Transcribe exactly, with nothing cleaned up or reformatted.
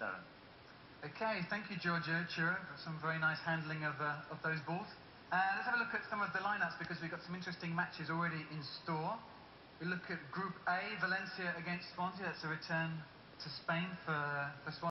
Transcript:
Darren. Okay, thank you, Giorgio Chiro, for some very nice handling of, uh, of those balls. Uh, let's have a look at some of the lineups because we've got some interesting matches already in store. We look at Group A, Valencia against Swansea. That's a return to Spain for, for Swansea.